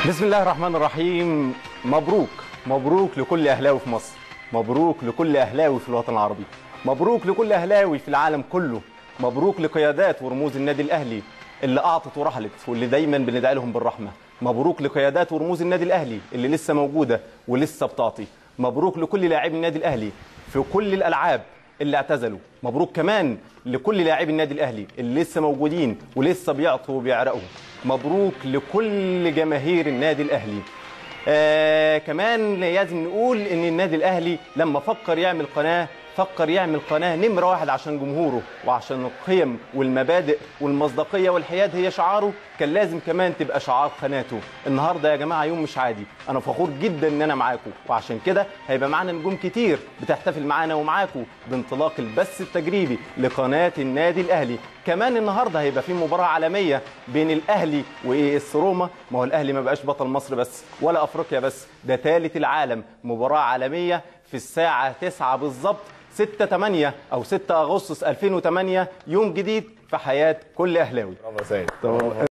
بسم الله الرحمن الرحيم. مبروك مبروك لكل أهلاوي في مصر، مبروك لكل أهلاوي في الوطن العربي، مبروك لكل أهلاوي في العالم كله، مبروك لقيادات ورموز النادي الأهلي اللي أعطت ورحلت واللي دايما بندعي لهم بالرحمة، مبروك لقيادات ورموز النادي الأهلي اللي لسه موجودة ولسه بتعطي، مبروك لكل لاعبي النادي الأهلي في كل الألعاب اللي اعتزلوا، مبروك كمان لكل لاعبي النادي الأهلي اللي لسه موجودين ولسه بيعطوا وبيعرقوا، مبروك لكل جماهير النادي الأهلي. كمان لازم نقول ان النادي الأهلي لما فكر يعمل قناة نمرة واحد عشان جمهوره وعشان القيم والمبادئ والمصداقية والحياد هي شعاره، كان لازم كمان تبقى شعار قناته. النهاردة يا جماعة يوم مش عادي، أنا فخور جدا إن أنا معاكم، وعشان كده هيبقى معانا نجوم كتير بتحتفل معانا ومعاكم بانطلاق البث التجريبي لقناة النادي الأهلي. كمان النهاردة هيبقى في مباراة عالمية بين الأهلي وإس روما. ما هو الأهلي ما بقاش بطل مصر بس ولا أفريقيا بس، ده ثالث العالم. مباراة عالمية في الساعة 9 بالظبط، 6/8 أو 6 أغسطس 2008، يوم جديد في حياة كل أهلاوي.